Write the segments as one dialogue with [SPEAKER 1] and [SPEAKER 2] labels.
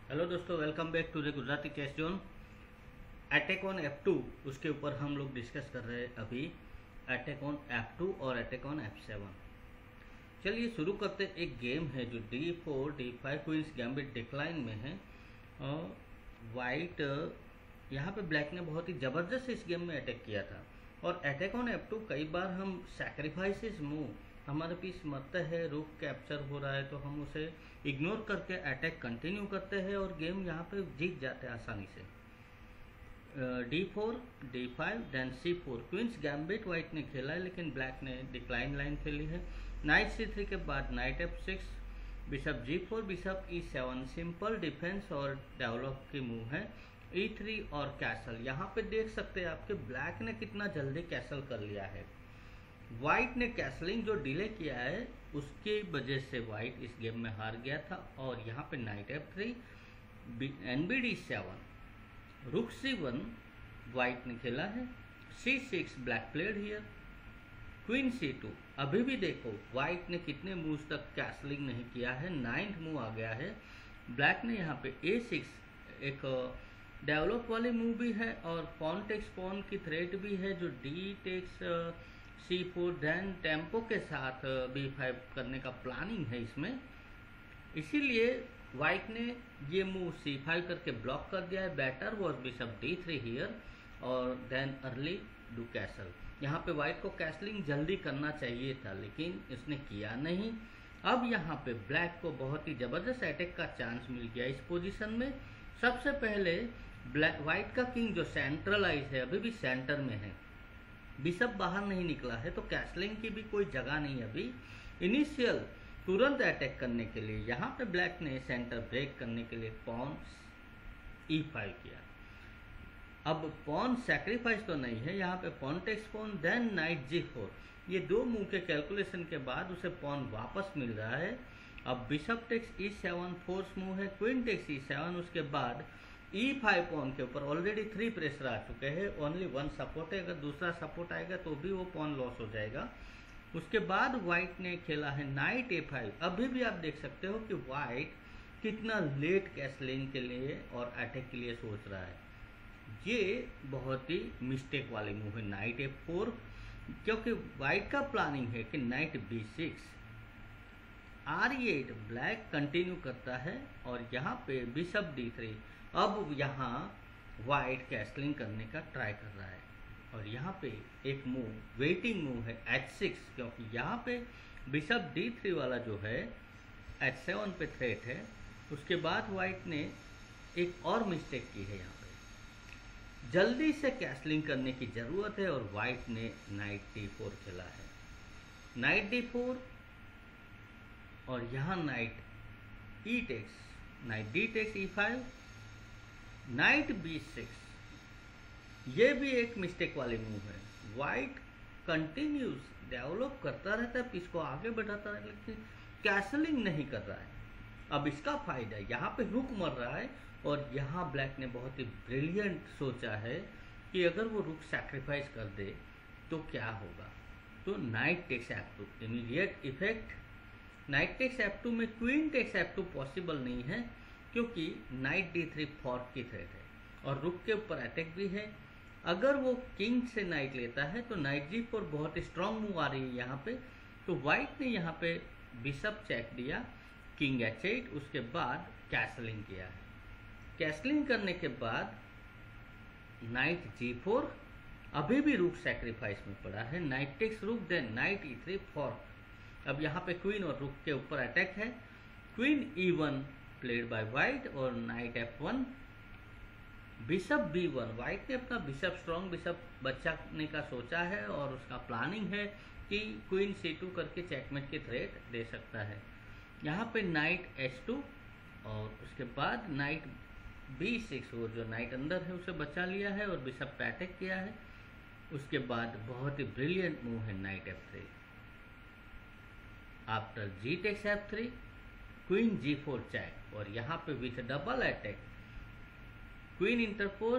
[SPEAKER 1] Hello दोस्तों, welcome back to the Gujarati chess zone. Attack on F2 उसके ऊपर हम लोग डिस्कस कर रहे हैं अभी। अटैक ऑन F2 और अटैक ऑन F7। चलिए शुरू करते। एक गेम है जो D4 D5 queen's gambit decline में है। और वाइट यहाँ पे ब्लैक ने बहुत ही ज़बरदस्त इस गेम में अटैक किया था। और अटैक ऑन F2 कई बार हम सैक्रिफाइसेस मूव, हमारे पीस मरता है, रुक कैप्चर हो रहा है तो हम उसे इग्नोर करके अटैक कंटिन्यू करते हैं और गेम यहाँ पे जीत जाते हैं आसानी से। D4 D5 then C4 queen's gambit white ने खेला है, लेकिन ब्लैक ने डिक्लाइन लाइन खेली है। नाइट C3 के बाद knight F6, bishop G4, bishop E7 simple defence और डेवलप की मूव है। E3 और कैसल। यहाँ पे देख सकते हैं आपके ब्लैक ने कितना जल्दी कैसल कर लिया है। वाइट ने कैसलिंग जो डिले किया है उसकी वजह से वाइट इस गेम में हार गया था। और यहाँ पे नाइट F3, NBD7, रुक C1 वाइट ने खेला है। C6 black played here, queen C2। अभी भी देखो वाइट ने कितने मूव्स तक कैसलिंग नहीं किया है, 9th मूव आ गया है। ब्लैक ने यहाँ पे A6 एक डेवलप वाली मूव भी है और पॉन टेक्स पॉन की थ्रेट भी है जो D takes C4 then tempo के साथ B5 करने का प्लानिंग है इसमें। इसीलिए वाइट ने ये मूव C5 करके ब्लॉक कर दिया है। Better was bishop D3 here और देन अर्ली डू कैसल। यहाँ पे वाइट को कैसलिंग जल्दी करना चाहिए था लेकिन इसने किया नहीं। अब यहाँ पे ब्लैक को बहुत ही ज़बरदस्त अटैक का चांस मिल गया इस पोजीशन में। सबसे पहले ब्लैक वाइट का किंग जो सेंट्रलाइज है अभी भी सेंटर में है, बिशप बाहर नहीं निकला है तो कैसलिंग की भी कोई जगह नहीं अभी। इनिशियल तुरंत अटैक करने के लिए यहाँ पे ब्लैक ने सेंटर ब्रेक करने के लिए पॉन E5 किया। अब पॉन सैक्रिफाइस तो नहीं है, यहाँ पे pawn takes pawn then knight G4, ये दो मूव के कैलकुलेशन के बाद उसे पॉन वापस मिल रहा है। अब bishop takes E7 force move है, क्वीन टेक्स E7, उसके बाद E5 पॉन के ऊपर ऑलरेडी 3 प्रेशर आ चुके हैं, ओनली 1 सपोर्ट है, अगर दूसरा सपोर्ट आएगा तो भी वो पॉन लॉस हो जाएगा। उसके बाद वाइट ने खेला है नाइट A5। अभी भी आप देख सकते हो कि वाइट कितना लेट कैसलिंग के लिए और अटैक के लिए सोच रहा है। ये बहुत ही मिस्टेक वाली मूव है नाइट F4, क्योंकि वाइट का प्लानिंग है कि night B6 R8 black continue करता है और यहाँ पे बिशप D3। अब यहाँ वाइट कैसलिंग करने का ट्राई कर रहा है और यहाँ पे एक मूव वेटिंग मूव है H6, क्योंकि यहाँ पे बिशप D3 वाला जो है H7 पे थ्रेट है। उसके बाद वाइट ने एक और मिस्टेक की है, यहाँ पे जल्दी से कैसलिंग करने की ज़रूरत है और वाइट ने नाइट D4 खेला है। नाइट D4 और यहाँ knight E takes, knight D takes E5, knight B6, ये भी एक मिस्टेक वाली मूव है। वाइट कंटिन्यूस डेवलप करता रहता है, इसको आगे बढ़ाता है, लेकिन कैसलिंग नहीं कर रहा है। अब इसका फायदा यहाँ पे रुक मर रहा है और यहाँ ब्लैक ने बहुत ही ब्रिलियंट सोचा है कि अगर वो रुक सैक्रिफाइस कर दे तो क्या होगा। तो knight takes F2 immediate effect. Knight takes F2 में क्वीन टेक्स F2 पॉसिबल नहीं है क्योंकि नाइट D3 फोर्क की थ्रेट है और रुक के ऊपर अटैक भी है। अगर वो किंग से नाइट लेता है तो नाइट G4 बहुत स्ट्रांग मूव आ रही है यहाँ पे। तो वाइट ने यहाँ पे बिशप चेक दिया, किंग H8, उसके बाद कैसलिंग किया है। कैसलिंग करने के बाद नाइट G4, अभी भी रुक सैक्रिफाइस में पड़ा है, knight takes rook then knight E3 fork. अब यहाँ पे क्वीन और रुक के ऊपर अटैक है। Queen E1 played by white और knight F1, bishop B1। White ने अपना बिशप स्ट्रॉन्ग बिशप बचाने का सोचा है और उसका प्लानिंग है कि क्वीन C2 करके चेकमेट की थ्रेट दे सकता है। यहाँ पे नाइट H2 और उसके बाद नाइट B6, वो जो नाइट अंदर है उसे बचा लिया है और बिशप पे अटैक किया है। उसके बाद बहुत ही ब्रिलियंट मूव है knight F3। After G takes F3, queen G4 check और यहाँ पे with double attack queen interpose.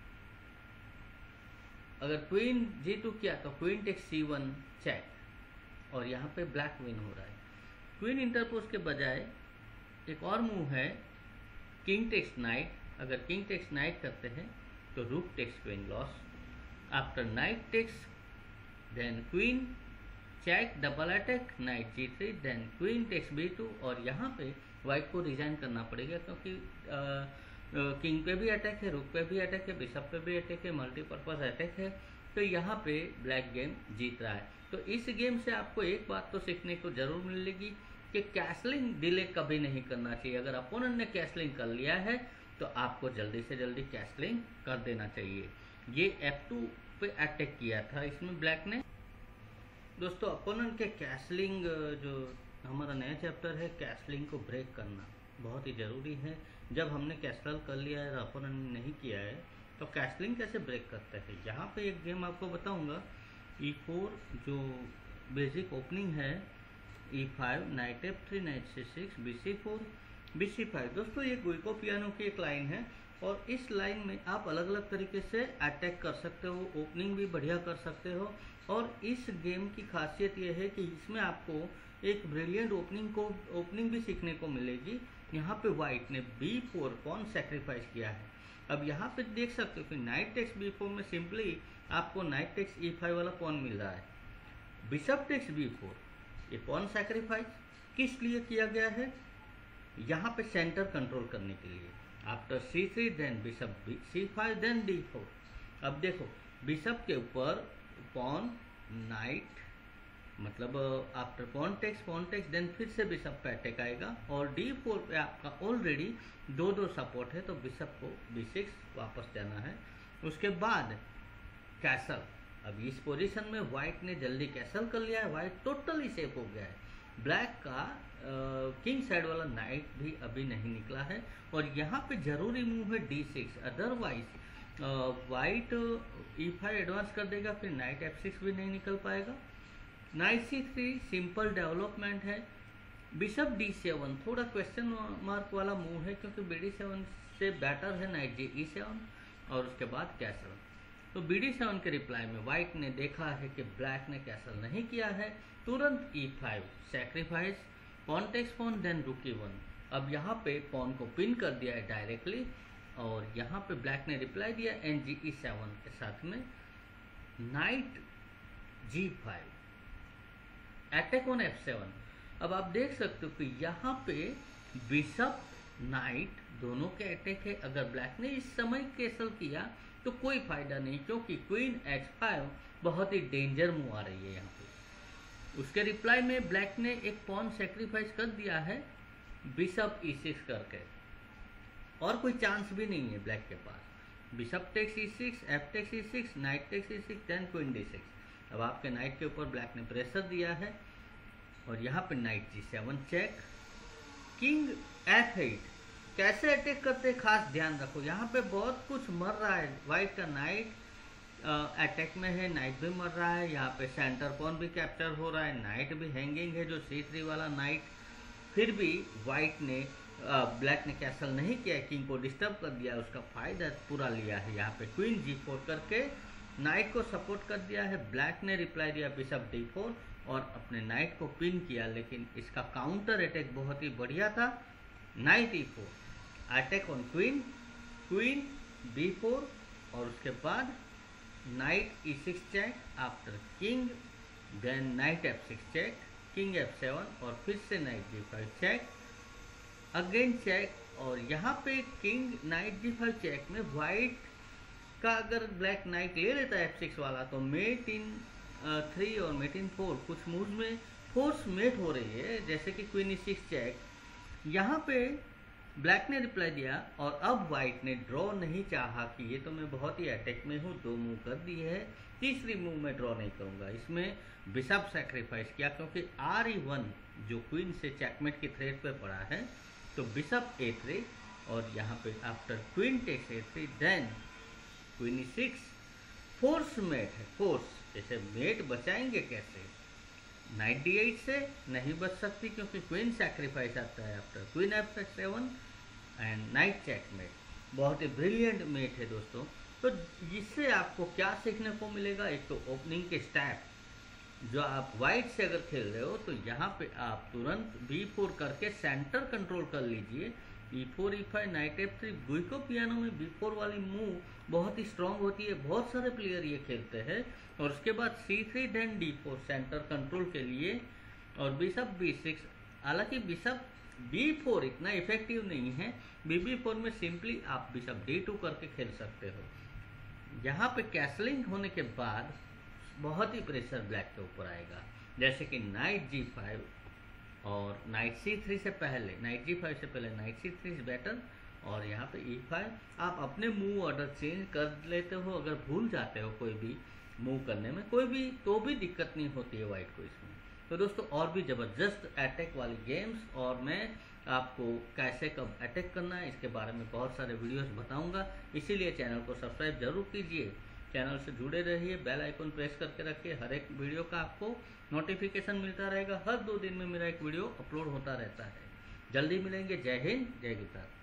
[SPEAKER 1] अगर क्वीन G2 किया तो क्वीन टेक्स C1 चेक और यहाँ पे ब्लैक विन हो रहा है। क्वीन इंटरपोज के बजाय एक और मूव है किंग टेक्स नाइट, अगर किंग टेक्स नाइट करते हैं तो rook takes queen loss. After knight takes then queen check double attack knight G3, then queen takes B2, और यहाँ पे वाइट को रिजाइन करना पड़ेगा क्योंकि किंग पे भी अटैक है, रुक पे भी अटैक है, बिशप पे भी अटैक है, मल्टीपर्पज अटैक है, तो यहाँ पे ब्लैक गेम जीत रहा है। तो इस गेम से आपको एक बात तो सीखने को जरूर मिलेगी कि कैसलिंग डिले कभी नहीं करना चाहिए। अगर अपोनेंट ने कैसलिंग कर लिया है तो आपको जल्दी से जल्दी कैसलिंग कर देना चाहिए। ये F2 पे अटैक किया था इसमें ब्लैक ने। दोस्तों अपोनेंट के कैसलिंग, जो हमारा नया चैप्टर है, कैसलिंग को ब्रेक करना बहुत ही ज़रूरी है। जब हमने कैसल कर लिया है और अपोनेंट ने नहीं किया है तो कैसलिंग कैसे ब्रेक करते हैं। यहाँ पे एक गेम आपको बताऊंगा, E4 जो बेसिक ओपनिंग है, E5, night F3, night C6, BC4, BC5। दोस्तों ये गुइको पियानो की एक लाइन है और इस लाइन में आप अलग अलग तरीके से अटैक कर सकते हो, ओपनिंग भी बढ़िया कर सकते हो। और इस गेम की खासियत यह है कि इसमें आपको एक ब्रिलियंट ओपनिंग भी सीखने को मिलेगी। यहाँ पे वाइट ने B4 पॉन सेक्रीफाइस किया है। अब यहाँ पे देख सकते हो कि नाइट टेक्स B4 में सिंपली आपको नाइट टेक्स E5 वाला पॉन मिल रहा है। बिशप टेक्स B4, ये पॉन सेक्रीफाइस किस लिए किया गया है? यहाँ पे सेंटर कंट्रोल करने के लिए। After C3 then bishop C5 then D4। अब देखो बिशप के ऊपर पॉन नाइट, मतलब आफ्टर पॉन टेक्स देन फिर से बिशप पे अटैक आएगा और D4 पे आपका ऑलरेडी दो सपोर्ट है, तो बिशप को B6 वापस जाना है। उसके बाद कैसल। अब इस पोजीशन में वाइट ने जल्दी कैसल कर लिया है, वाइट टोटली सेफ हो गया है। ब्लैक का किंग साइड वाला नाइट भी अभी नहीं निकला है और यहाँ पे जरूरी मूव है D6, otherwise white E5 advance कर देगा, फिर नाइट F6 भी नहीं निकल पाएगा। नाइट C3 सिंपल डेवलपमेंट है। बिशप D7 थोड़ा क्वेश्चन मार्क वाला मूव है क्योंकि BD7 से बेटर है नाइट E7 और उसके बाद कैसल। तो BD7 के रिप्लाई में वाइट ने देखा है कि ब्लैक ने कैसल नहीं किया है, तुरंत E5 sacrifice, pawn takes pawn, then rook E1। अब यहाँ पे पॉन को पिन कर दिया है डायरेक्टली और यहाँ पे ब्लैक ने रिप्लाई दिया NG E7 के साथ में night G5, attack on F7। अब आप देख सकते हो कि यहाँ पे बिशप नाइट दोनों के अटैक है। अगर ब्लैक ने इस समय कैसल किया तो कोई फायदा नहीं क्योंकि क्वीन H5 बहुत ही डेंजर मूव आ रही है यहाँ पे। उसके रिप्लाई में ब्लैक ने एक पॉन सेक्रीफाइस कर दिया है बिशप E6 करके, और कोई चांस भी नहीं है ब्लैक के पास। Bishop takes E6, F takes E6, knight takes E6, then queen D6। अब आपके नाइट के ऊपर ब्लैक ने प्रेशर दिया है और यहाँ पे night G7 check, king F8। कैसे अटैक करते हैं खास ध्यान रखो, यहाँ पे बहुत कुछ मर रहा है। वाइट का नाइट अटैक में है, नाइट भी मर रहा है, यहाँ पे सेंटर पॉन भी कैप्चर हो रहा है, नाइट भी हैंगिंग है जो C3 वाला नाइट। फिर भी वाइट ने ब्लैक ने कैसल नहीं किया, किंग को डिस्टर्ब कर दिया, उसका फायदा पूरा लिया है। यहाँ पे क्वीन G4 करके नाइट को सपोर्ट कर दिया है। ब्लैक ने रिप्लाई दिया बिशप D4 और अपने नाइट को पिन किया, लेकिन इसका काउंटर अटैक बहुत ही बढ़िया था। Knight E4, attack on queen, queen B4 और उसके बाद knight E6 check, after king then knight F6 check, king F7 और फिर से night G5 check, again check. और यहाँ पे किंग नाइट G5 चेक में वाइट का अगर ब्लैक नाइट ले लेता है F6 वाला तो मेट इन 3 और मेट इन 4 कुछ मूव में फोर्स मेट हो रही है, जैसे कि क्वीन E6 चेक। यहाँ पे ब्लैक ने रिप्लाई दिया और अब वाइट ने ड्रॉ नहीं चाहा कि ये तो मैं बहुत ही अटैक में हूँ, 2 मूव कर दिए है, तीसरी मूव में ड्रॉ नहीं करूँगा। इसमें बिशप सेक्रीफाइस किया क्योंकि RE1 जो क्वीन से चेकमेट की थ्रेट पे पड़ा है, तो बिशप A3 और यहाँ पे after queen takes A3 then queen E6 force mate है। फोर्स जैसे मेट बचाएंगे कैसे, नाइट D8 से नहीं बच सकती क्योंकि क्वीन सैक्रिफाइस आता है after queen F7 and knight checkmate. बहुत ही ब्रिलियंट मेट है दोस्तों। तो जिससे आपको क्या सीखने को मिलेगा, एक तो ओपनिंग के स्टेप जो आप वाइट से अगर खेल रहे हो तो यहाँ पे आप तुरंत B4 करके सेंटर कंट्रोल कर लीजिए, E4 E5 night F3। गुइको piano में B4 वाली मूव बहुत ही स्ट्रांग होती है, बहुत सारे प्लेयर ये खेलते हैं। और उसके बाद C3 then D4 centre control के लिए, और बिशप B6। हालांकि बिशप B4 इतना इफेक्टिव नहीं है, BB4 में सिंपली आप बिशप D2 करके खेल सकते हो। यहाँ पे कैसलिंग होने के बाद बहुत ही प्रेशर ब्लैक के ऊपर आएगा, जैसे कि नाइट G5 और नाइट C3 से पहले, नाइट G5 से पहले नाइट C3 इज बेटर। और यहाँ पे E5 आप अपने मूव ऑर्डर चेंज कर लेते हो, अगर भूल जाते हो कोई भी मूव करने में कोई भी, तो भी दिक्कत नहीं होती है वाइट को इसमें। तो दोस्तों और भी ज़बरदस्त अटैक वाली गेम्स, और मैं आपको कैसे कब अटैक करना है इसके बारे में बहुत सारे वीडियोस बताऊंगा, इसीलिए चैनल को सब्सक्राइब जरूर कीजिए, चैनल से जुड़े रहिए, बेल आइकन प्रेस करके रखिए। हर एक वीडियो का आपको नोटिफिकेशन मिलता रहेगा, हर 2 दिन में मेरा एक वीडियो अपलोड होता रहता है। जल्दी मिलेंगे। जय हिंद, जय गुजरात।